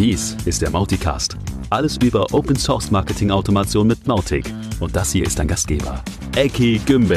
Dies ist der Mauticast. Alles über Open Source Marketing Automation mit Mautic. Und das hier ist dein Gastgeber, Eki Gümbel.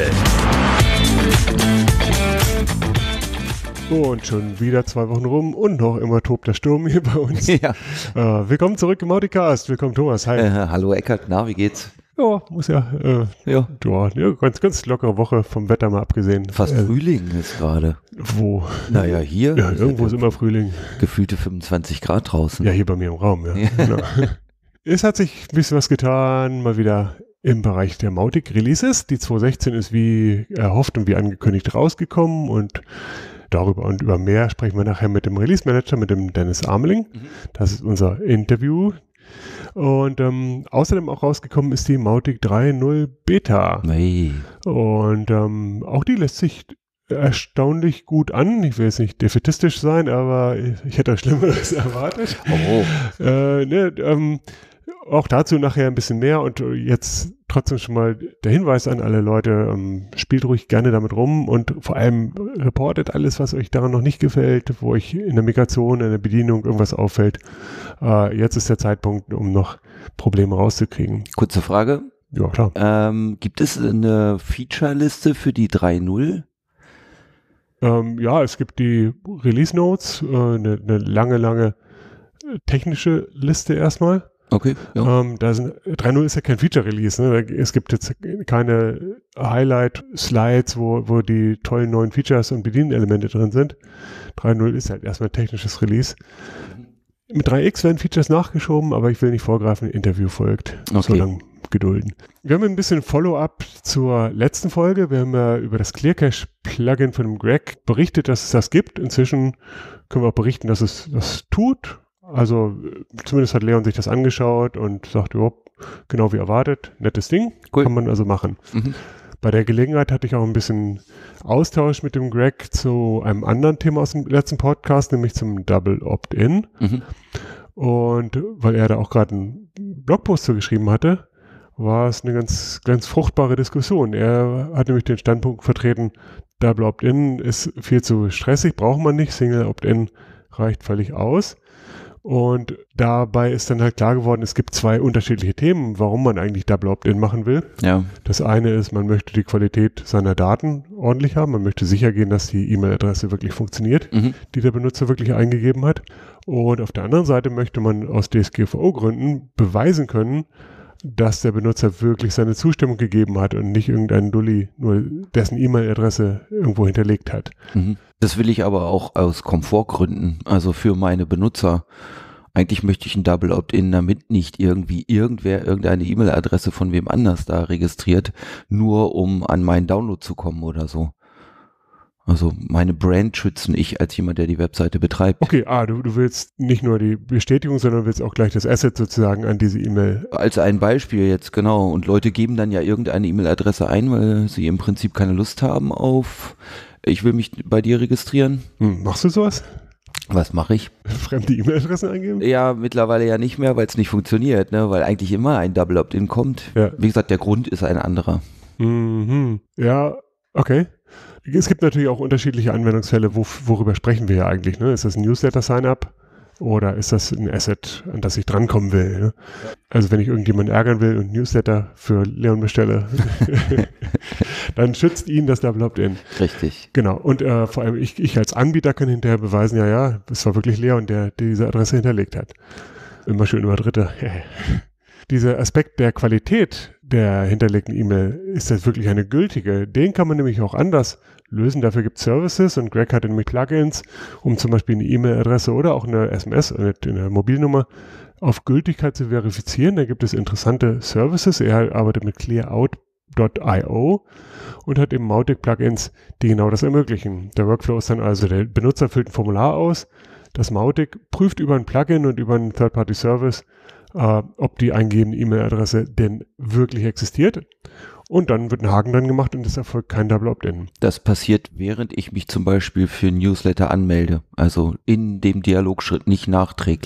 Und schon wieder 2 Wochen rum und noch immer tobt der Sturm hier bei uns. Ja. Willkommen zurück im Mauticast. Willkommen Thomas. Hi. Hallo Eckart, na, wie geht's? Ja, muss ja. Ja, ganz lockere Woche vom Wetter mal abgesehen. Fast Frühling ist gerade. Wo? Naja, hier. Ja, irgendwo ist immer Frühling. Gefühlte 25 Grad draußen. Ja, hier bei mir im Raum, ja. Genau. Es hat sich ein bisschen was getan, mal wieder im Bereich der Mautic Releases. Die 2.16 ist wie erhofft und wie angekündigt rausgekommen und darüber und über mehr sprechen wir nachher mit dem Release Manager, mit dem Dennis Ameling. Das ist unser Interview. Und außerdem auch rausgekommen ist die Mautic 3.0 Beta. Hey. Und auch die lässt sich erstaunlich gut an. Ich will jetzt nicht defätistisch sein, aber ich hätte Schlimmeres erwartet. Auch dazu nachher ein bisschen mehr und jetzt trotzdem schon mal der Hinweis an alle Leute, spielt ruhig gerne damit rum und vor allem reportet alles, was euch daran noch nicht gefällt, wo euch in der Migration, in der Bedienung irgendwas auffällt. Jetzt ist der Zeitpunkt, um noch Probleme rauszukriegen. Kurze Frage. Ja, klar. Gibt es eine Feature-Liste für die 3.0? Ja, es gibt die Release Notes, eine lange technische Liste erstmal. Okay. Ja. 3.0 ist ja kein Feature-Release. Ne? Es gibt jetzt keine Highlight-Slides, wo die tollen neuen Features und Bedienelemente drin sind. 3.0 ist halt erstmal ein technisches Release. Mit 3.x werden Features nachgeschoben, aber ich will nicht vorgreifen, ein Interview folgt. Okay. So lange gedulden. Wir haben ein bisschen Follow-up zur letzten Folge. Wir haben ja über das ClearCache-Plugin von dem Greg berichtet, dass es das gibt. Inzwischen können wir auch berichten, dass es das tut. Also zumindest hat Leon sich das angeschaut und sagt, jo, genau wie erwartet, nettes Ding, cool. Kann man also machen. Bei der Gelegenheit hatte ich auch ein bisschen Austausch mit dem Greg zu einem anderen Thema aus dem letzten Podcast, nämlich zum Double Opt-in. Und weil er da auch gerade einen Blogpost zu geschrieben hatte, war es eine ganz fruchtbare Diskussion. Er hat nämlich den Standpunkt vertreten, Double Opt-in ist viel zu stressig, braucht man nicht, Single Opt-in reicht völlig aus. Und dabei ist dann halt klar geworden, es gibt 2 unterschiedliche Themen, warum man eigentlich Double Opt-in machen will. Ja. Das eine ist, man möchte die Qualität seiner Daten ordentlich haben. Man möchte sicher gehen, dass die E-Mail-Adresse wirklich funktioniert, die der Benutzer wirklich eingegeben hat. Und auf der anderen Seite möchte man aus DSGVO-Gründen beweisen können, dass der Benutzer wirklich seine Zustimmung gegeben hat und nicht irgendein Dulli nur dessen E-Mail-Adresse irgendwo hinterlegt hat. Das will ich aber auch aus Komfortgründen, also für meine Benutzer. Eigentlich möchte ich ein Double Opt-in, damit nicht irgendwer irgendeine E-Mail-Adresse von wem anders da registriert, nur um an meinen Download zu kommen oder so. Also meine Brand schützen, ich als jemand, der die Webseite betreibt. Okay, du willst nicht nur die Bestätigung, sondern willst auch gleich das Asset sozusagen an diese E-Mail. Als ein Beispiel jetzt, genau. Und Leute geben dann ja irgendeine E-Mail-Adresse ein, weil sie im Prinzip keine Lust haben auf, ich will mich bei dir registrieren. Machst du sowas? Was mache ich? Fremde E-Mail-Adressen eingeben? Ja, mittlerweile ja nicht mehr, weil es nicht funktioniert, ne? Weil eigentlich immer ein Double Opt-in kommt. Ja. Wie gesagt, der Grund ist ein anderer. Ja, okay. Es gibt natürlich auch unterschiedliche Anwendungsfälle, worüber sprechen wir ja eigentlich, ne? Ist das ein Newsletter-Sign-up oder ist das ein Asset, an das ich drankommen will? Ne? Also wenn ich irgendjemanden ärgern will und Newsletter für Leon bestelle, dann schützt ihn das Double Opt-in. Richtig. Genau. Und vor allem ich als Anbieter kann hinterher beweisen, ja, es war wirklich Leon, der diese Adresse hinterlegt hat. Immer schön über Dritte. Dieser Aspekt der Qualität der hinterlegten E-Mail, ist das wirklich eine gültige? Den kann man nämlich auch anders lösen. Dafür gibt es Services und Greg hatte nämlich Plugins, um zum Beispiel eine E-Mail-Adresse oder auch eine SMS, eine Mobilnummer auf Gültigkeit zu verifizieren. Da gibt es interessante Services. Er arbeitet mit clearout.io und hat eben Mautic-Plugins, die genau das ermöglichen. Der Workflow ist dann also, der Benutzer füllt ein Formular aus, das Mautic prüft über ein Plugin und über einen Third-Party-Service, ob die eingegebene E-Mail-Adresse denn wirklich existiert. Und dann wird ein Haken dran gemacht und es erfolgt kein Double Opt-in. Das passiert, während ich mich zum Beispiel für ein Newsletter anmelde. Also in dem Dialogschritt, nicht nachträglich.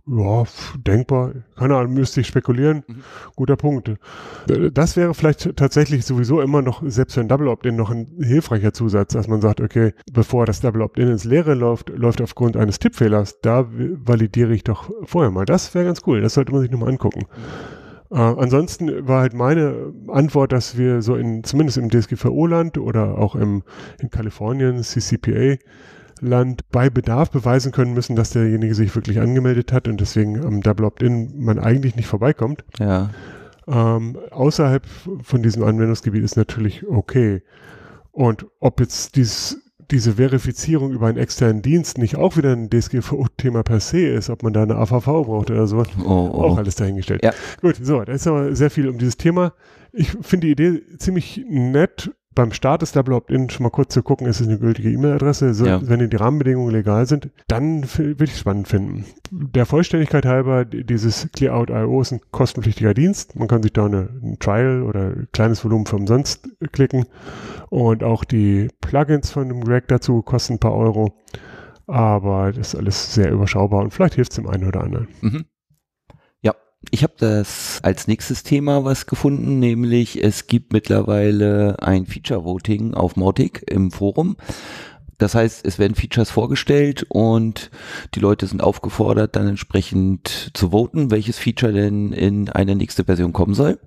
Ja, denkbar. Keine Ahnung, müsste ich spekulieren. Guter Punkt. Das wäre vielleicht tatsächlich sowieso immer noch, selbst für ein Double Opt-in, noch ein hilfreicher Zusatz, dass man sagt, okay, bevor das Double Opt-in ins Leere läuft aufgrund eines Tippfehlers, da validiere ich doch vorher mal. Das wäre ganz cool. Das sollte man sich nochmal angucken. Ansonsten war halt meine Antwort, dass wir so zumindest im DSGVO-Land oder auch in Kalifornien, CCPA-Land, bei Bedarf beweisen können müssen, dass derjenige sich wirklich angemeldet hat und deswegen am Double Opt-in man eigentlich nicht vorbeikommt. Ja. Außerhalb von diesem Anwendungsgebiet ist natürlich okay. Und ob jetzt diese Verifizierung über einen externen Dienst nicht auch wieder ein DSGVO-Thema per se ist, ob man da eine AVV braucht oder so, auch alles dahingestellt. Ja. Gut, so, da ist aber sehr viel um dieses Thema. Ich finde die Idee ziemlich nett, beim Start des Double Opt-in schon mal kurz zu gucken, ist es eine gültige E-Mail-Adresse? Wenn die Rahmenbedingungen legal sind, dann würde ich es spannend finden. Der Vollständigkeit halber, dieses ClearOut.io ist ein kostenpflichtiger Dienst. Man kann sich da ein Trial oder ein kleines Volumen für umsonst klicken. Und auch die Plugins von dem Greg dazu kosten ein paar Euro. Aber das ist alles sehr überschaubar und vielleicht hilft es dem einen oder anderen. Mhm. Ja, ich habe das als nächstes Thema was gefunden, nämlich es gibt mittlerweile ein Feature-Voting auf Mautic im Forum. Das heißt, es werden Features vorgestellt und die Leute sind aufgefordert, dann entsprechend zu voten, welches Feature denn in eine nächste Version kommen soll.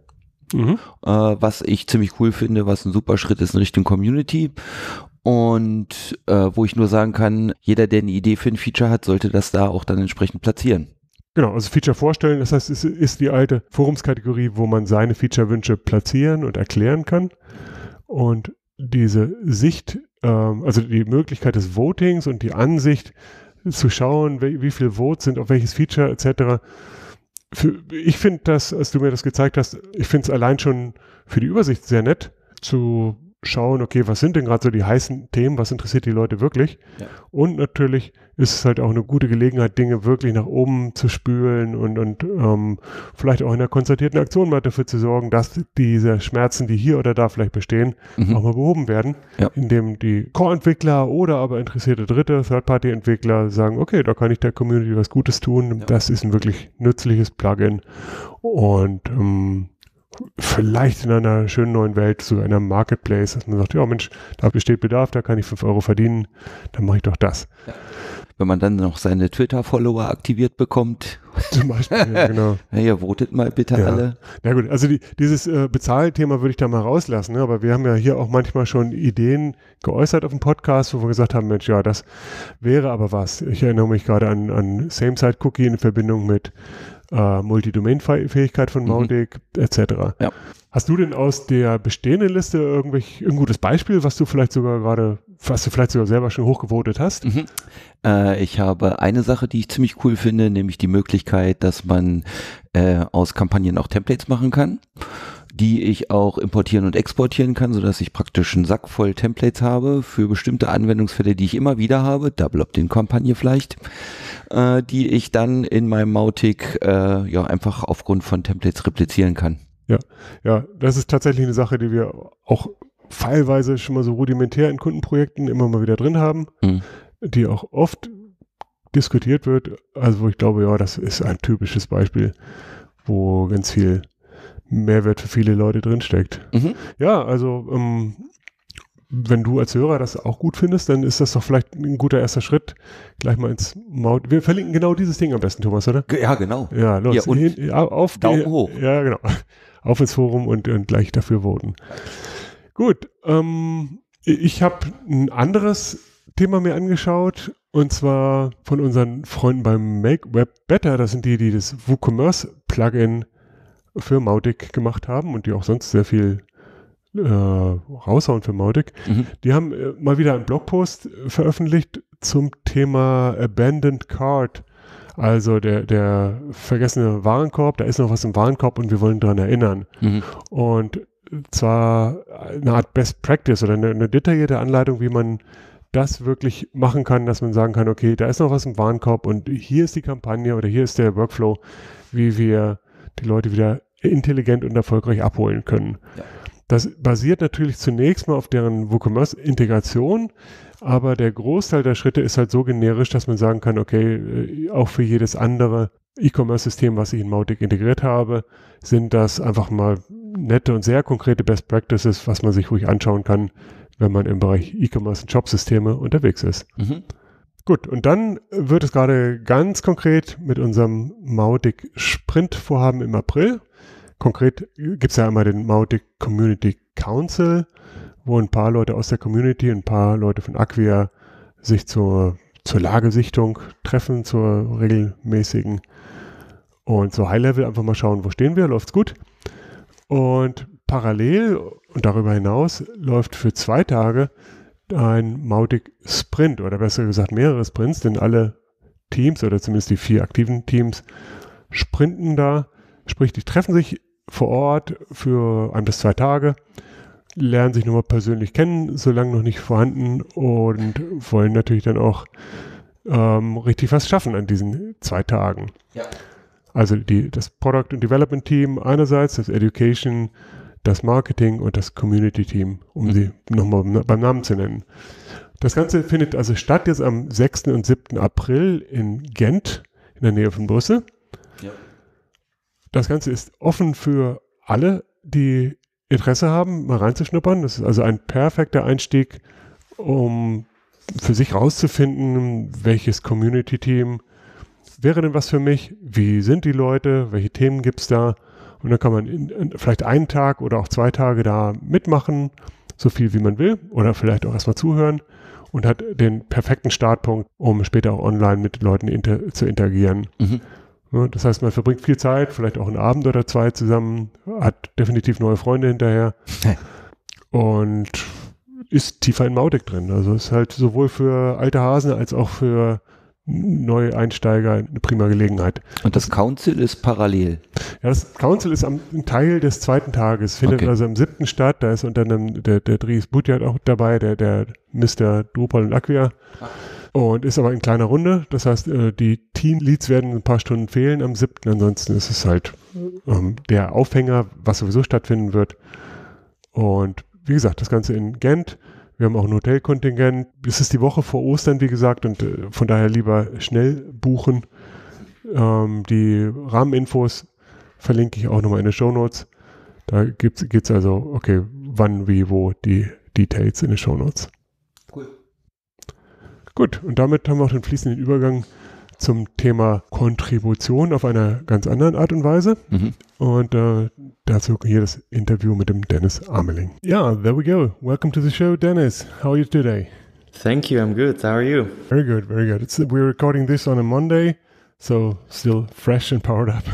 Was ich ziemlich cool finde, was ein super Schritt ist in Richtung Community und wo ich nur sagen kann, jeder, der eine Idee für ein Feature hat, sollte das da auch dann entsprechend platzieren. Genau, also Feature vorstellen, das heißt, es ist die alte Forumskategorie, wo man seine Feature-Wünsche platzieren und erklären kann und diese Sicht, also die Möglichkeit des Votings und die Ansicht zu schauen, wie viele Votes sind auf welches Feature etc., ich finde das, als du mir das gezeigt hast, ich finde es allein schon für die Übersicht sehr nett zu schauen, okay, was sind denn gerade so die heißen Themen, was interessiert die Leute wirklich? Ja. Und natürlich ist es halt auch eine gute Gelegenheit, Dinge wirklich nach oben zu spülen und vielleicht auch in einer konzertierten Aktion mal dafür zu sorgen, dass diese Schmerzen, die hier oder da vielleicht bestehen, auch mal behoben werden, indem die Core-Entwickler oder aber interessierte Dritte, Third-Party-Entwickler sagen, okay, da kann ich der Community was Gutes tun, das ist ein wirklich nützliches Plugin und vielleicht in einer schönen neuen Welt, sogar in einem Marketplace, dass man sagt, ja Mensch, da besteht Bedarf, da kann ich 5 Euro verdienen, dann mache ich doch das. Ja. Wenn man dann noch seine Twitter-Follower aktiviert bekommt. Zum Beispiel, ja, genau. Ja, votet mal bitte alle. Na gut, also dieses Bezahlthema würde ich da mal rauslassen, ne? Aber wir haben ja hier auch manchmal schon Ideen geäußert auf dem Podcast, wo wir gesagt haben, Mensch, ja, das wäre aber was. Ich erinnere mich gerade an Same-Side-Cookie in Verbindung mit Multi-Domain-Fähigkeit von Mautic, etc. Ja. Hast du denn aus der bestehenden Liste ein gutes Beispiel, was du vielleicht sogar selber schon hochgevotet hast? Ich habe eine Sache, die ich ziemlich cool finde, nämlich die Möglichkeit, dass man aus Kampagnen auch Templates machen kann, die ich auch importieren und exportieren kann, sodass ich praktisch einen Sack voll Templates habe für bestimmte Anwendungsfälle, die ich immer wieder habe, Double Opt-in-Kampagne vielleicht, die ich dann in meinem Mautic einfach aufgrund von Templates replizieren kann. Ja, das ist tatsächlich eine Sache, die wir auch fallweise schon mal so rudimentär in Kundenprojekten immer mal wieder drin haben, die auch oft diskutiert wird, also wo ich glaube, ja, das ist ein typisches Beispiel, wo ganz viel Mehrwert für viele Leute drinsteckt. Ja, also wenn du als Hörer das auch gut findest, dann ist das doch vielleicht ein guter erster Schritt, gleich mal ins Maut. Wir verlinken genau dieses Ding am besten, Thomas, oder? Ja, genau. Ja, los. Ja, und auf Daumen hoch. Ja, genau. Auf ins Forum und gleich dafür voten. Gut, ich habe ein anderes Thema mir angeschaut und zwar von unseren Freunden beim Make Web Better. Das sind die das WooCommerce-Plugin für Mautic gemacht haben und die auch sonst sehr viel raushauen für Mautic. Die haben mal wieder einen Blogpost veröffentlicht zum Thema Abandoned Cart. Also der vergessene Warenkorb, da ist noch was im Warenkorb und wir wollen daran erinnern. Und zwar eine Art Best Practice oder eine detaillierte Anleitung, wie man das wirklich machen kann, dass man sagen kann, okay, da ist noch was im Warenkorb und hier ist die Kampagne oder hier ist der Workflow, wie wir die Leute wieder intelligent und erfolgreich abholen können. Ja. Das basiert natürlich zunächst mal auf deren WooCommerce-Integration, aber der Großteil der Schritte ist halt so generisch, dass man sagen kann, okay, auch für jedes andere E-Commerce-System, was ich in Mautic integriert habe, sind das einfach mal nette und sehr konkrete Best Practices, was man sich ruhig anschauen kann, wenn man im Bereich E-Commerce und Shop-Systeme unterwegs ist. Mhm. Gut, und dann wird es gerade ganz konkret mit unserem Mautic Sprint-Vorhaben im April. Konkret gibt es ja einmal den Mautic Community Council, wo ein paar Leute aus der Community, ein paar Leute von Acquia sich zur Lagesichtung treffen, zur regelmäßigen und so High-Level einfach mal schauen, wo stehen wir, läuft's gut. Und parallel und darüber hinaus läuft für 2 Tage ein Mautic Sprint oder besser gesagt mehrere Sprints, denn alle Teams oder zumindest die 4 aktiven Teams sprinten da, sprich die treffen sich vor Ort für 1 bis 2 Tage, lernen sich nochmal persönlich kennen, solange noch nicht vorhanden und wollen natürlich dann auch richtig was schaffen an diesen 2 Tagen. Ja. Also das Product und Development Team einerseits, das Education, das Marketing und das Community Team, um sie nochmal beim Namen zu nennen. Das Ganze findet also statt jetzt am 6. und 7. April in Gent, in der Nähe von Brüssel. Ja. Das Ganze ist offen für alle, die Interesse haben, mal reinzuschnuppern. Das ist also ein perfekter Einstieg, um für sich rauszufinden, welches Community-Team wäre denn was für mich, wie sind die Leute, welche Themen gibt es da, und dann kann man vielleicht einen Tag oder auch 2 Tage da mitmachen, so viel wie man will, oder vielleicht auch erstmal zuhören und hat den perfekten Startpunkt, um später auch online mit Leuten zu interagieren. Mhm. Ja, das heißt, man verbringt viel Zeit, vielleicht auch einen Abend oder 2 zusammen, hat definitiv neue Freunde hinterher und ist tiefer in Mautic drin. Also ist halt sowohl für alte Hasen als auch für neue Einsteiger eine prima Gelegenheit. Und das Council ist parallel? Ja, das Council ist ein Teil des 2. Tages, findet also am 7. statt. Da ist unter anderem der Dries Budjat auch dabei, der Mr. Drupal und Acquia. Und ist aber in kleiner Runde. Das heißt, die Teamleads werden ein paar Stunden fehlen am 7. Ansonsten ist es halt der Aufhänger, was sowieso stattfinden wird. Und wie gesagt, das Ganze in Gent. Wir haben auch ein Hotelkontingent. Es ist die Woche vor Ostern, wie gesagt, und von daher lieber schnell buchen. Die Rahmeninfos verlinke ich auch nochmal in den Shownotes. Da geht's also, okay, wann, wie, wo, die Details in den Shownotes. Cool. Gut, und damit haben wir auch den fließenden Übergang zum Thema Kontribution auf einer ganz anderen Art und Weise. Mhm. Und dazu hier das Interview mit dem Dennis Ameling. Yeah, there we go. Welcome to the show, Dennis. How are you today? Thank you. I'm good. How are you? Very good, very good. We're recording this on a Monday, so still fresh and powered up.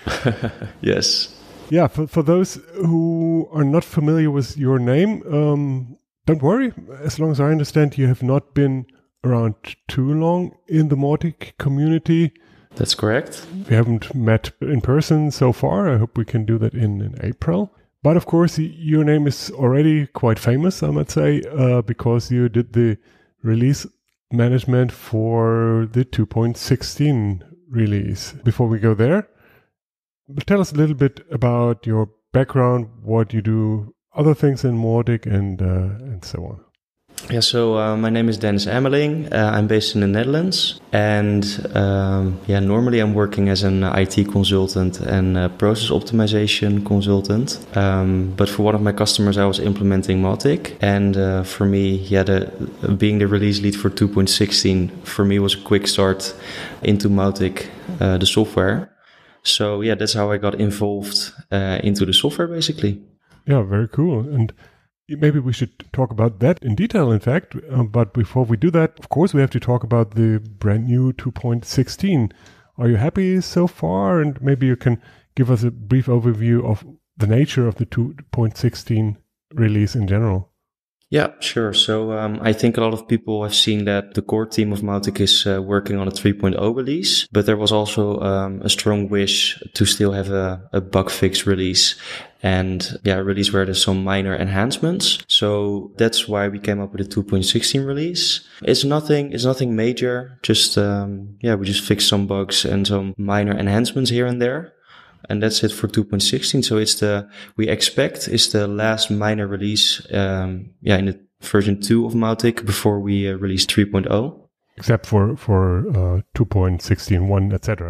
Yes. Yeah, for those who are not familiar with your name, don't worry. As long as I understand, you have not been around too long in the Mautic community. That's correct. We haven't met in person so far. I hope we can do that in April. But of course, your name is already quite famous, I might say, because you did the release management for the 2.16 release. Before we go there, tell us a little bit about your background, what you do, other things in Mautic, and so on. Yeah, so my name is Dennis Ameling. I'm based in the Netherlands, and normally I'm working as an IT consultant and process optimization consultant. But for one of my customers, I was implementing Mautic, and for me, being the release lead for 2.16 for me was a quick start into Mautic, the software. So yeah, that's how I got involved into the software, basically. Yeah, very cool. And maybe we should talk about that in detail, in fact. But before we do that, of course, we have to talk about the brand new 2.16. Are you happy so far? And maybe you can give us a brief overview of the nature of the 2.16 release in general. Yeah, sure. So I think a lot of people have seen that the core team of Mautic is working on a 3.0 release, but there was also a strong wish to still have a bug fix release and a release where there's some minor enhancements. So that's why we came up with a 2.16 release. It's nothing major. Just we just fixed some bugs and some minor enhancements here and there. And that's it for 2.16. So we expect is the last minor release, in the version 2 of Mautic before we release 3.0. Except for 2.16.1, etc., right?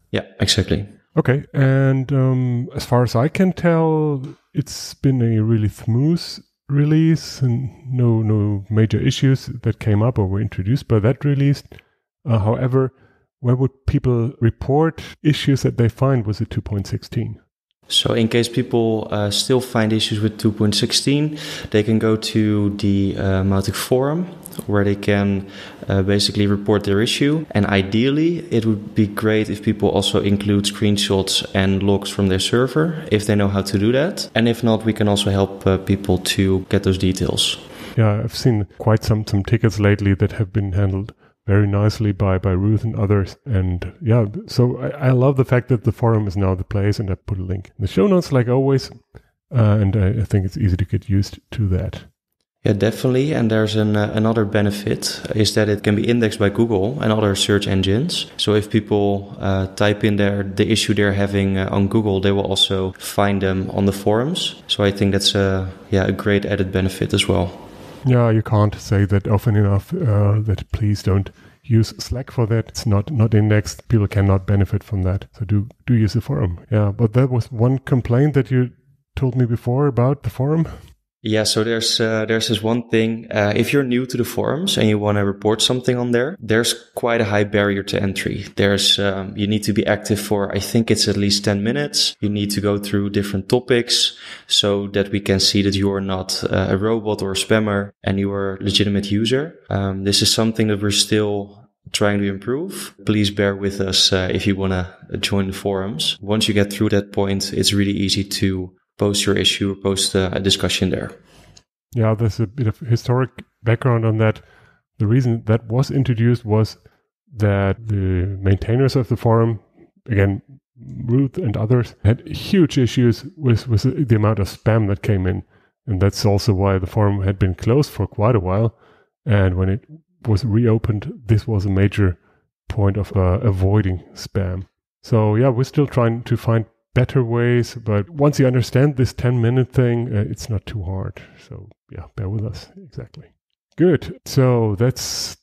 Yeah, exactly. Okay, and as far as I can tell, it's been a really smooth release and no major issues that came up or were introduced by that release. However, where would people report issues that they find with the 2.16? So in case people still find issues with 2.16, they can go to the Mautic forum, where they can basically report their issue. And ideally, it would be great if people also include screenshots and logs from their server, if they know how to do that. And if not, we can also help people to get those details. Yeah, I've seen quite some tickets lately that have been handled very nicely by Ruth and others. And yeah, so I love the fact that the forum is now the place, and I put a link in the show notes like always. And I think it's easy to get used to that. Yeah, definitely. And there's another benefit is that it can be indexed by Google and other search engines. So if people type in the issue they're having on Google, they will also find them on the forums. So I think that's a great added benefit as well. Yeah, you can't say that often enough that please don't use Slack for that. It's not indexed. People cannot benefit from that. So do use the forum. Yeah, but that was one complaint that you told me before about the forum. Yeah, so there's this one thing. If you're new to the forums and you want to report something on there, there's quite a high barrier to entry. There's you need to be active for, I think it's at least 10 minutes. You need to go through different topics so that we can see that you are not a robot or a spammer and you are a legitimate user. This is something that we're still trying to improve. Please bear with us if you want to join the forums. Once you get through that point, it's really easy to post your issue, post a discussion there. Yeah, there's a bit of historic background on that. The reason that was introduced was that the maintainers of the forum, again, Ruth and others, had huge issues with the amount of spam that came in. And that's also why the forum had been closed for quite a while. And when it was reopened, this was a major point of avoiding spam. So yeah, we're still trying to find better ways, but once you understand this 10-minute thing, it's not too hard. So yeah, bear with us. Exactly. Good. So that's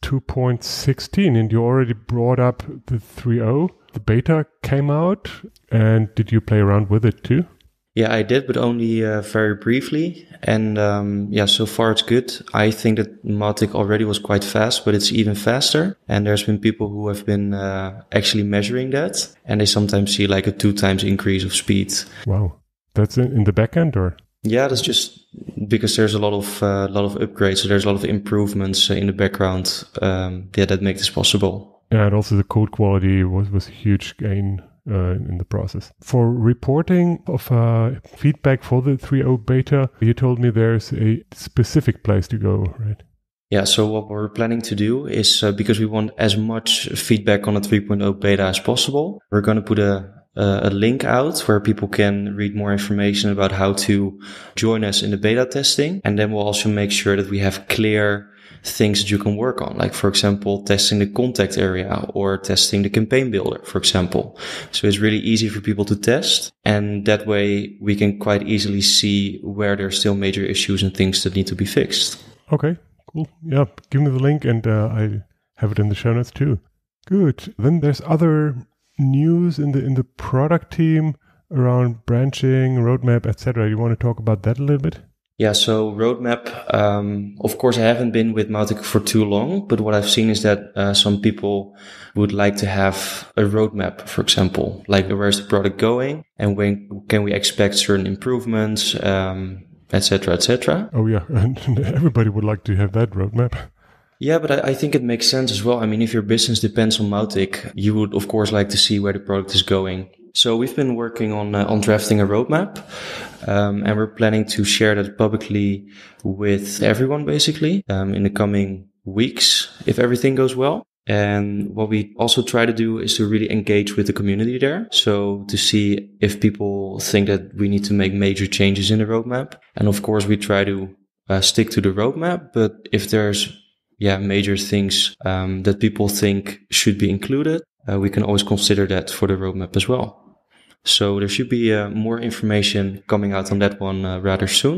2.16, and you already brought up the 3.0. The beta came out, and did you play around with it too? Yeah, I did, but only very briefly. And so far it's good. I think that Mautic already was quite fast, but it's even faster. And there's been people who have been actually measuring that. And they sometimes see like a 2 times increase of speed. Wow. That's in the backend, or? Yeah, that's just because there's a lot of upgrades. So there's a lot of improvements in the background that make this possible. Yeah, and also the code quality was a huge gain in the process. For reporting of feedback for the 3.0 beta, you told me there's a specific place to go, right? Yeah, so what we're planning to do is, because we want as much feedback on the 3.0 beta as possible, we're going to put a link out where people can read more information about how to join us in the beta testing. And then we'll also make sure that we have clear things that you can work on, like, for example, testing the contact area or testing the campaign builder, for example. So it's really easy for people to test. And that way we can quite easily see where there's still major issues and things that need to be fixed. Okay, cool. Yeah, give me the link and I have it in the show notes too. Good. Then there's other news in the product team around branching, roadmap, etc. You want to talk about that a little bit? Yeah, so roadmap, of course, I haven't been with Mautic for too long, but what I've seen is that some people would like to have a roadmap, for example, like where's the product going and when can we expect certain improvements, etc., etc. Oh yeah, and everybody would like to have that roadmap. Yeah, but I think it makes sense as well. I mean, if your business depends on Mautic, you would, of course, like to see where the product is going. So we've been working on drafting a roadmap, and we're planning to share that publicly with everyone, basically, in the coming weeks, if everything goes well. And what we also try to do is to really engage with the community there. So to see if people think that we need to make major changes in the roadmap. And of course, we try to stick to the roadmap. But if there's major things that people think should be included, we can always consider that for the roadmap as well. So there should be more information coming out on that one rather soon.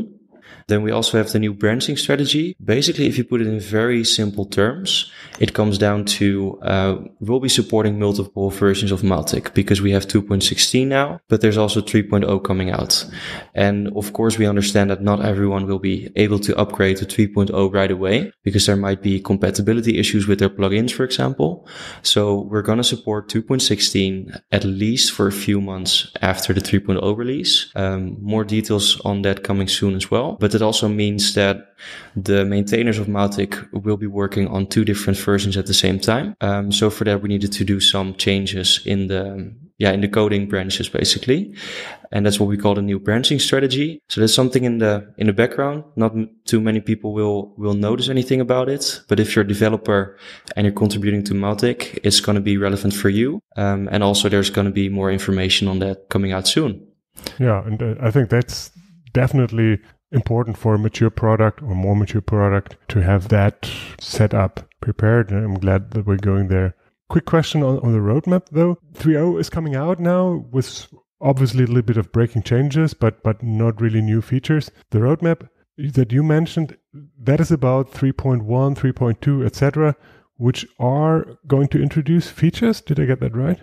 Then we also have the new branching strategy. Basically, if you put it in very simple terms, it comes down to we'll be supporting multiple versions of Mautic because we have 2.16 now, but there's also 3.0 coming out. And of course, we understand that not everyone will be able to upgrade to 3.0 right away because there might be compatibility issues with their plugins, for example. So we're going to support 2.16 at least for a few months after the 3.0 release. More details on that coming soon as well. But it also means that the maintainers of Mautic will be working on two different versions at the same time. So for that, we needed to do some changes in the coding branches, basically. And that's what we call the new branching strategy. So there's something in the background. Not too many people will notice anything about it. But if you're a developer and you're contributing to Mautic, it's going to be relevant for you. And also there's going to be more information on that coming out soon. Yeah, and I think that's definitely important for a mature product or more mature product to have that set up prepared. And I'm glad that we're going there. Quick question on the roadmap, though. 3.0 is coming out now with obviously a little bit of breaking changes, but not really new features. The roadmap that you mentioned, that is about 3.1, 3.2, etc., which are going to introduce features. Did I get that right?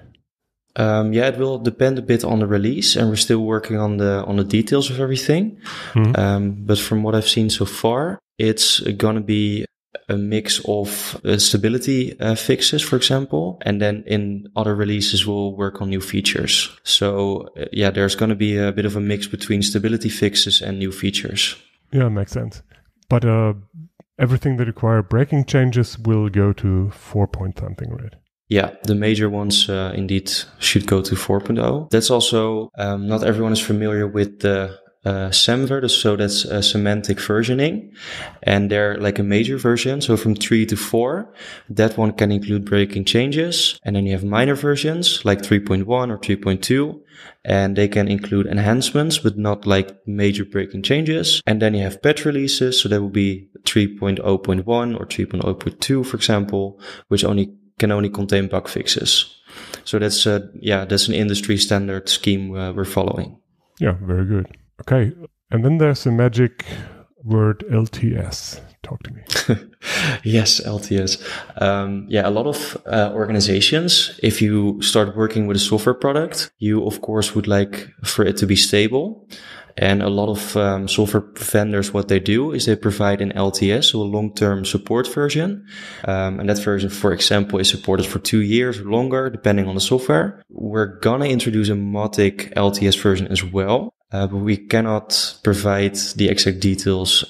It will depend a bit on the release, and we're still working on the details of everything. Mm-hmm. But from what I've seen so far, it's going to be a mix of stability fixes, for example, and then in other releases we'll work on new features. So there's going to be a bit of a mix between stability fixes and new features. Yeah, makes sense. But everything that require breaking changes will go to 4 point something, right? Yeah, the major ones indeed should go to 4.0. That's also, not everyone is familiar with the SEMver, so that's semantic versioning. And they're like a major version, so from 3 to 4, that one can include breaking changes. And then you have minor versions like 3.1 or 3.2, and they can include enhancements, but not like major breaking changes. And then you have patch releases, so that will be 3.0.1 or 3.0.2, for example, which can only contain bug fixes. So that's an industry standard scheme we're following. Yeah, very good. Okay, and then there's the magic word LTS. Talk to me. Yes, LTS. A lot of organizations, if you start working with a software product, you of course would like for it to be stable. And a lot of software vendors, what they do is they provide an LTS, so a long-term support version. And that version, for example, is supported for 2 years or longer, depending on the software. We're gonna introduce a Mautic LTS version as well, but we cannot provide the exact details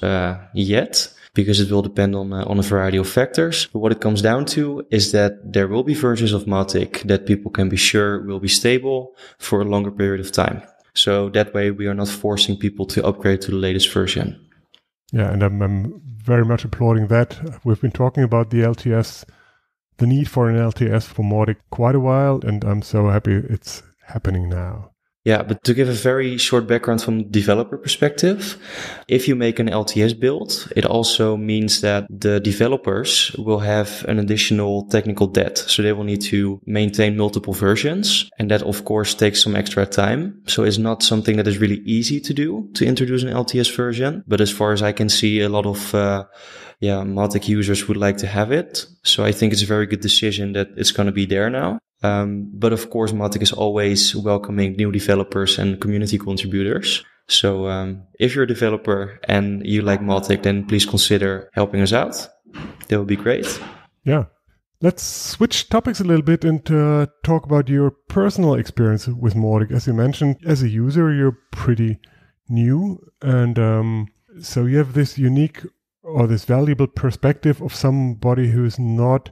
yet, because it will depend on a variety of factors. But what it comes down to is that there will be versions of Mautic that people can be sure will be stable for a longer period of time. So that way we are not forcing people to upgrade to the latest version. Yeah, and I'm very much applauding that. We've been talking about the LTS, the need for an LTS for Mautic quite a while, and I'm so happy it's happening now. Yeah, but to give a very short background from the developer perspective, if you make an LTS build, it also means that the developers will have an additional technical debt. So they will need to maintain multiple versions. And that, of course, takes some extra time. So it's not something that is really easy to do, to introduce an LTS version. But as far as I can see, a lot of Mautic users would like to have it. So I think it's a very good decision that it's going to be there now. But of course, Mautic is always welcoming new developers and community contributors. So if you're a developer and you like Mautic, then please consider helping us out. That would be great. Yeah. Let's switch topics a little bit and talk about your personal experience with Mautic. As you mentioned, as a user, you're pretty new. And so you have this unique or this valuable perspective of somebody who's not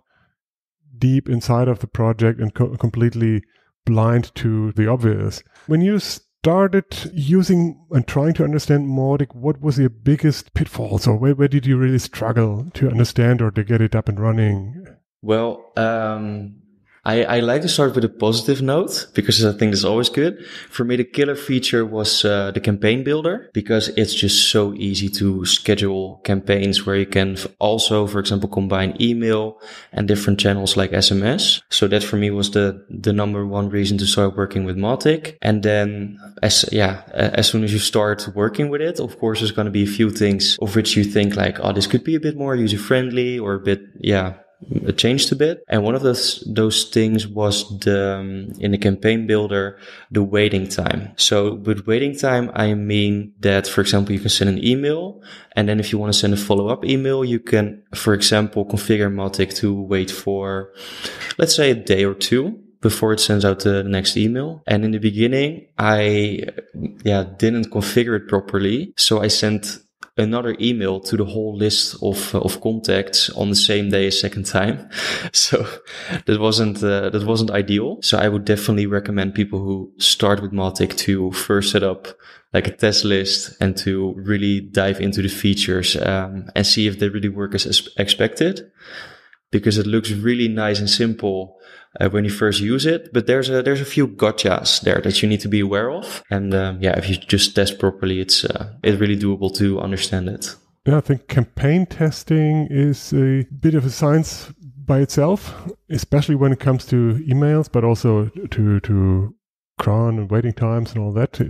deep inside of the project and completely blind to the obvious. When you started using and trying to understand Mautic, what was your biggest pitfalls, or where did you really struggle to understand or to get it up and running? Well, I like to start with a positive note because I think that's always good. For me, the killer feature was the campaign builder because it's just so easy to schedule campaigns where you can also, for example, combine email and different channels like SMS. So that for me was the number one reason to start working with Mautic. And then as soon as you start working with it, of course, there's going to be a few things of which you think like, oh, this could be a bit more user friendly or a bit, it changed a bit. And one of those things was in the campaign builder, the waiting time. So with waiting time, I mean that, for example, you can send an email. And then if you want to send a follow-up email, you can, for example, configure Mautic to wait for, let's say, a day or two before it sends out the next email. And in the beginning, I didn't configure it properly. So I sent another email to the whole list of contacts on the same day a second time. So that wasn't ideal. So I would definitely recommend people who start with Mautic to first set up like a test list and to really dive into the features and see if they really work as expected. Because it looks really nice and simple when you first use it, but there's a few gotchas there that you need to be aware of. And if you just test properly, it's really doable to understand it. Yeah, I think campaign testing is a bit of a science by itself, especially when it comes to emails, but also to cron and waiting times and all that.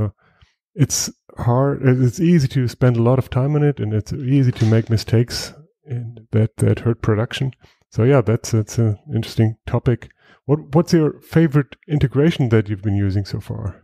It's hard. It's easy to spend a lot of time on it, and it's easy to make mistakes and that hurt production. So yeah, that's an interesting topic. What's your favorite integration that you've been using so far?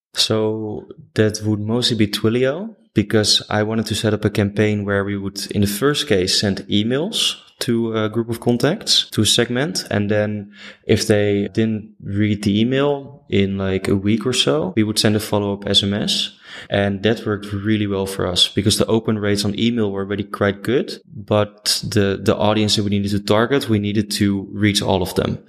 So that would mostly be Twilio, because I wanted to set up a campaign where we would, in the first case, send emails to a group of contacts, to a segment. And then if they didn't read the email in like a week or so, we would send a follow-up SMS. And that worked really well for us because the open rates on email were already quite good. But the audience that we needed to target, we needed to reach all of them.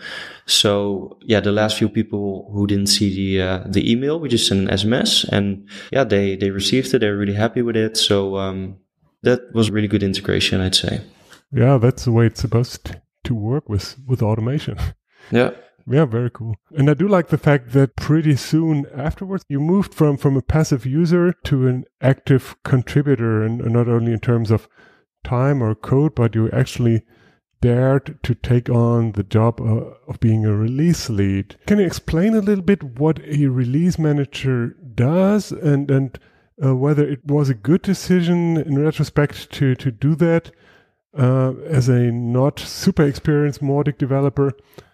So yeah, the last few people who didn't see the email, we just sent an SMS, and yeah, they received it. They were really happy with it. So that was really good integration, I'd say. Yeah, that's the way it's supposed to work with automation. Yeah. Yeah, very cool. And I do like the fact that pretty soon afterwards, you moved from a passive user to an active contributor, and not only in terms of time or code, but you actually dared to take on the job of being a release lead. Can you explain a little bit what a release manager does and whether it was a good decision in retrospect to do that as a not super experienced Mautic developer?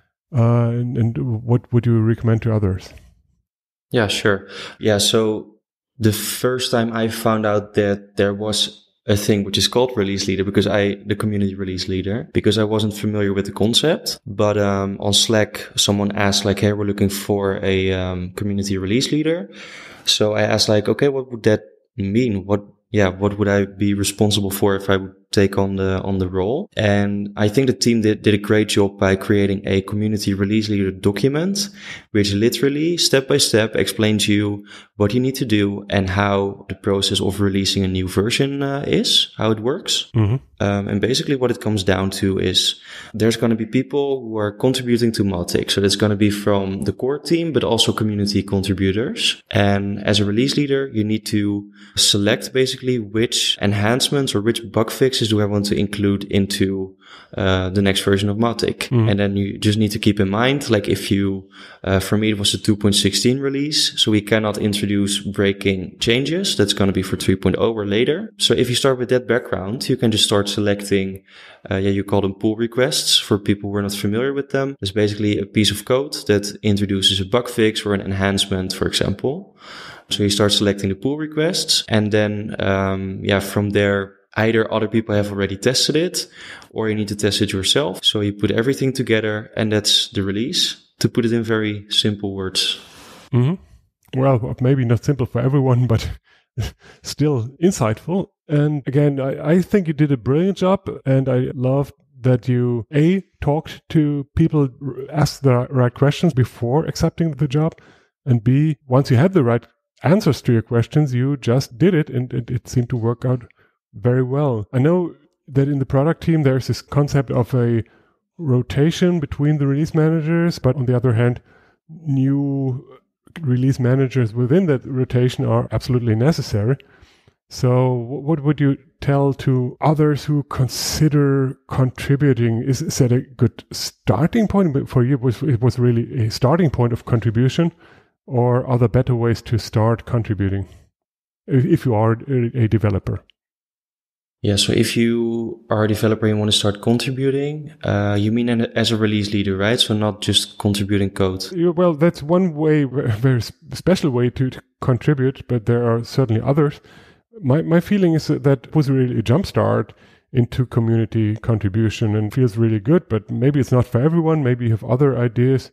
And what would you recommend to others? Yeah, sure. Yeah, so the first time I found out that there was a thing which is called release leader, the community release leader, because I wasn't familiar with the concept. But on Slack, someone asked like, hey, we're looking for a community release leader. So I asked like, okay, what would that mean? What would I be responsible for if I would take on the role? And I think the team did a great job by creating a community release leader document, which literally step by step explains you what you need to do and how the process of releasing a new version is, how it works. Mm-hmm. And basically what it comes down to is there's going to be people who are contributing to Mautic. So that's going to be from the core team, but also community contributors. And as a release leader, you need to select basically which enhancements or which bug fixes do I want to include into the next version of Mautic. Mm. And then you just need to keep in mind, like if you, for me, it was a 2.16 release, so we cannot introduce breaking changes. That's going to be for 3.0 or later. So if you start with that background, you can just start selecting, you call them pull requests for people who are not familiar with them. It's basically a piece of code that introduces a bug fix or an enhancement, for example. So you start selecting the pull requests, and then, from there, either other people have already tested it or you need to test it yourself. So you put everything together and that's the release, to put it in very simple words. Mm-hmm. Well, maybe not simple for everyone, but still insightful. And again, I think you did a brilliant job, and I loved that you talked to people, asked the right questions before accepting the job, and B, once you had the right answers to your questions, you just did it, and it seemed to work out very well. I know that in the product team, there's this concept of a rotation between the release managers, but on the other hand, new release managers within that rotation are absolutely necessary. So what would you tell to others who consider contributing? Is that a good starting point for you? It was really a starting point of contribution, or are there better ways to start contributing if you are a developer? Yeah, so if you are a developer and want to start contributing, you mean as a release leader, right? So not just contributing code. Well, that's one way, very special way to contribute, but there are certainly others. My feeling is that it was really a jumpstart into community contribution and feels really good, but maybe it's not for everyone. Maybe you have other ideas.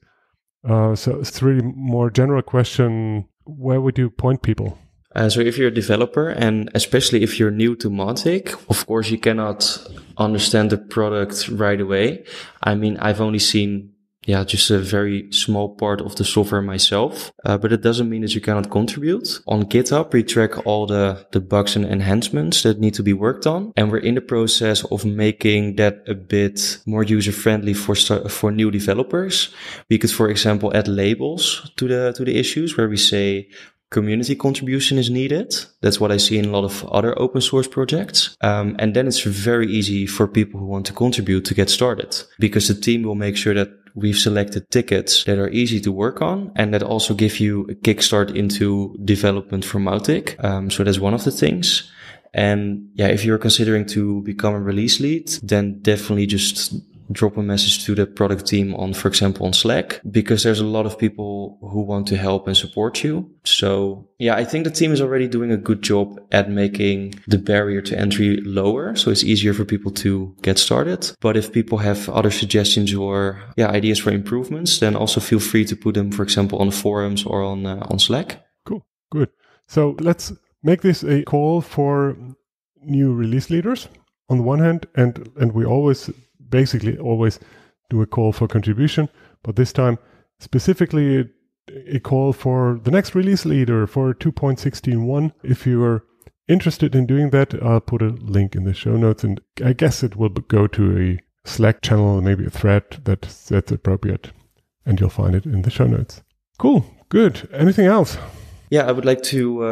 So it's really more general question, where would you point people? So if you're a developer, and especially if you're new to Mautic, of course you cannot understand the product right away. I mean, I've only seen just a very small part of the software myself, but it doesn't mean that you cannot contribute. On GitHub, we track all the bugs and enhancements that need to be worked on, and we're in the process of making that a bit more user-friendly for new developers. We could, for example, add labels to the issues where we say community contribution is needed. That's what I see in a lot of other open source projects. And then it's very easy for people who want to contribute to get started, because the team will make sure that we've selected tickets that are easy to work on and that also give you a kickstart into development for Mautic. So that's one of the things. And if you're considering to become a release lead, then definitely just drop a message to the product team on, for example, on Slack, because there's a lot of people who want to help and support you. So I think the team is already doing a good job at making the barrier to entry lower. So it's easier for people to get started. But if people have other suggestions or ideas for improvements, then also feel free to put them, for example, on the forums or on Slack. Cool. Good. So let's make this a call for new release leaders on the one hand, and we basically always do a call for contribution, but this time specifically a call for the next release leader for 2.16.1. If you're interested in doing that, I'll put a link in the show notes, and I guess it will go to a Slack channel, maybe a thread that's appropriate, and you'll find it in the show notes. Cool. Good. Anything else? I would like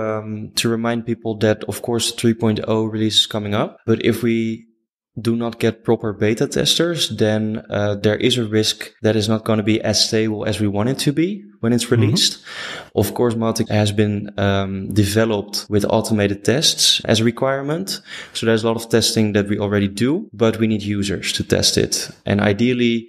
to remind people that, of course, 3.0 release is coming up, but if we do not get proper beta testers, then there is a risk that it's not going to be as stable as we want it to be when it's released. Mm-hmm. Of course, Mautic has been developed with automated tests as a requirement. So there's a lot of testing that we already do, but we need users to test it. And ideally,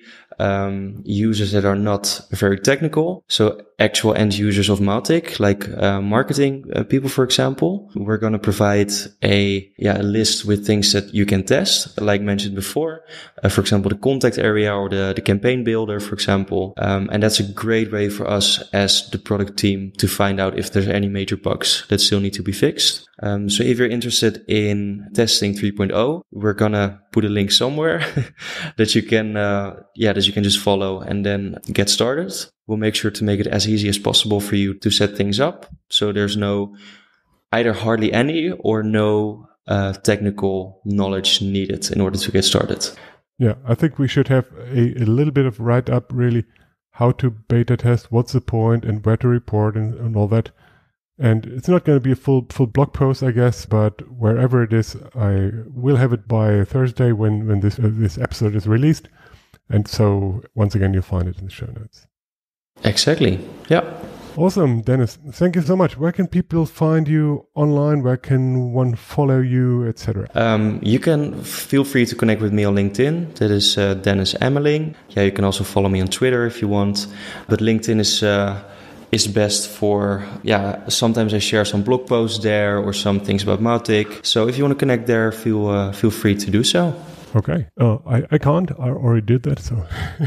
users that are not very technical. So actual end users of Mautic, like marketing people, for example. We're going to provide a list with things that you can test, like mentioned before. For example, the contact area or the campaign builder, for example. And that's a great way for us as the product team to find out if there's any major bugs that still need to be fixed. So if you're interested in testing 3.0, we're going to put a link somewhere that you can just follow and then get started. We'll make sure to make it as easy as possible for you to set things up. So there's no either hardly any or no technical knowledge needed in order to get started. Yeah, I think we should have a little bit of write-up, really, how to beta test, what's the point, and where to report and all that. And it's not going to be a full blog post, I guess, but wherever it is, I will have it by Thursday when this episode is released. And so, once again, you'll find it in the show notes. Exactly. Yeah. Awesome, Dennis. Thank you so much. Where can people find you online? Where can one follow you, etc.? You can feel free to connect with me on LinkedIn. That is Dennis Emmeling. Yeah, you can also follow me on Twitter if you want. But LinkedIn is best for, sometimes I share some blog posts there or some things about Mautic. So if you want to connect there, feel free to do so. Okay. I can't. I already did that, so...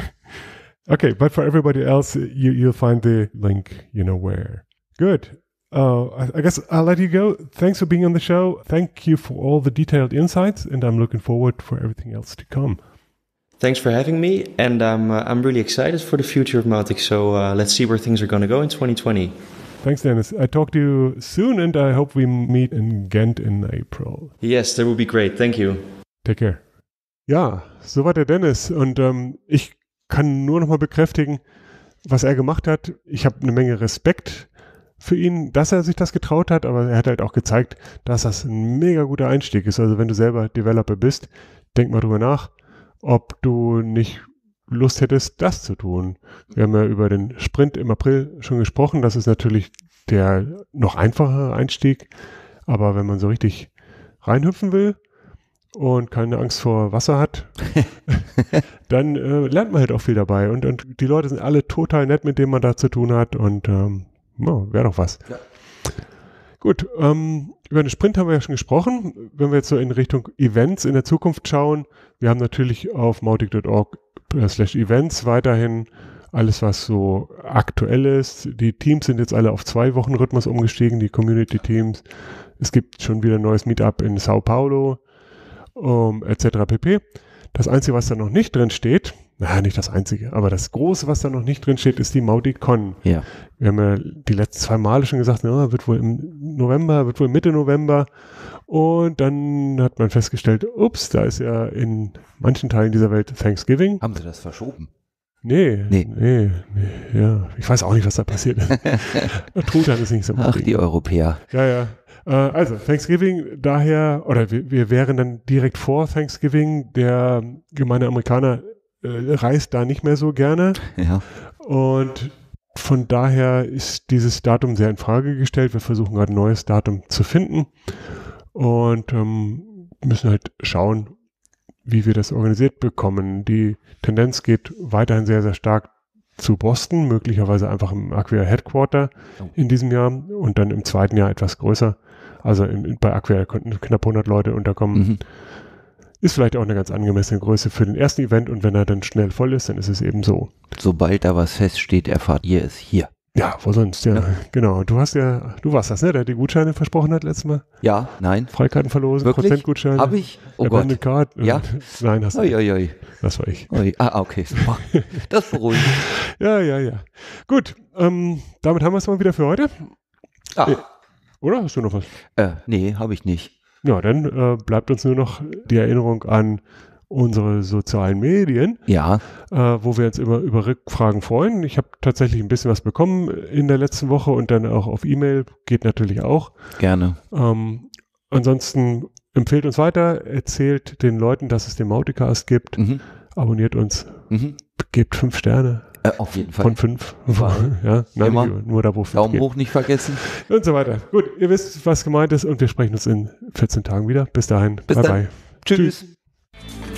Okay, but for everybody else, you'll find the link, where. Good. I guess I'll let you go. Thanks for being on the show. Thank you for all the detailed insights, and I'm looking forward for everything else to come. Thanks for having me, and I'm really excited for the future of Mautic. So let's see where things are going to go in 2020. Thanks, Dennis. I talk to you soon, and I hope we meet in Ghent in April. Yes, that would be great. Thank you. Take care. Ja, so war der Dennis. Und ich kann nur noch mal bekräftigen, was er gemacht hat. Ich habe eine Menge Respekt für ihn, dass er sich das getraut hat, aber er hat halt auch gezeigt, dass das ein mega guter Einstieg ist. Also wenn du selber Developer bist, denk mal drüber nach, ob du nicht Lust hättest, das zu tun. Wir haben ja über den Sprint im April schon gesprochen. Das ist natürlich der noch einfachere Einstieg. Aber wenn man so richtig reinhüpfen will und keine Angst vor Wasser hat, dann lernt man halt auch viel dabei. Und die Leute sind alle total nett, mit denen man da zu tun hat. Und wäre doch was. Ja. Gut, über den Sprint haben wir ja schon gesprochen. Wenn wir jetzt so in Richtung Events in der Zukunft schauen, wir haben natürlich auf mautic.org/events weiterhin alles, was so aktuell ist. Die Teams sind jetzt alle auf 2-Wochen-Rhythmus umgestiegen, die Community-Teams. Es gibt schon wieder ein neues Meetup in Sao Paulo, etc. pp. Das Einzige, was da noch nicht drin steht, nicht das Einzige, aber das Große, was da noch nicht drin steht, ist die MauticCon. Ja. Wir haben ja die letzten 2 Male schon gesagt, wird wohl im November, wird wohl Mitte November. Und dann hat man festgestellt, ups, da ist ja in manchen Teilen dieser Welt Thanksgiving. Haben sie das verschoben? Nee. Ja, ich weiß auch nicht, was da passiert ist. Truthahn ist nicht so gut. Ach, die Europäer. Ja. Also Thanksgiving daher, oder wir wären dann direkt vor Thanksgiving, der gemeine Amerikaner reist da nicht mehr so gerne. Ja. Und von daher ist dieses Datum sehr in Frage gestellt. Wir versuchen gerade ein neues Datum zu finden und müssen halt schauen, wie wir das organisiert bekommen. Die Tendenz geht weiterhin sehr, sehr stark zu Boston, möglicherweise einfach im Acquia Headquarter in diesem Jahr und dann im zweiten Jahr etwas größer. Also bei Acquia könnten knapp 100 Leute unterkommen. Mhm. Ist vielleicht auch eine ganz angemessene Größe für den ersten Event und wenn er dann schnell voll ist, dann ist es eben so. Sobald da was feststeht, erfahrt ihr es hier. Ja, wo sonst, ja. Genau. Du warst das, ne, der die Gutscheine versprochen hat letztes Mal? Ja, nein. Freikarten verlosen, Wirklich? Prozentgutscheine. Hab ich? Oh Gott. Card. Ja? Nein, hast du nicht. Oi. Das war ich. Oi. Ah, okay, super. Das beruhigt. Ja. Gut, damit haben wir es mal wieder für heute. Oder hast du noch was? Nee, habe ich nicht. Ja, dann bleibt uns nur noch die Erinnerung an unsere sozialen Medien, ja, wo wir uns immer über Rückfragen freuen. Ich habe tatsächlich ein bisschen was bekommen in der letzten Woche und dann auch auf E-Mail, geht natürlich auch. Gerne. Ansonsten empfehlt uns weiter, erzählt den Leuten, dass es den Mauticast gibt, abonniert uns, gebt 5 Sterne. Auf jeden Fall. Von 5. Ja, nur da, wo 5 Daumen hoch nicht vergessen. Und so weiter. Gut, ihr wisst, was gemeint ist und wir sprechen uns in 14 Tagen wieder. Bis dahin. Bis bye dann. bye. Tschüss.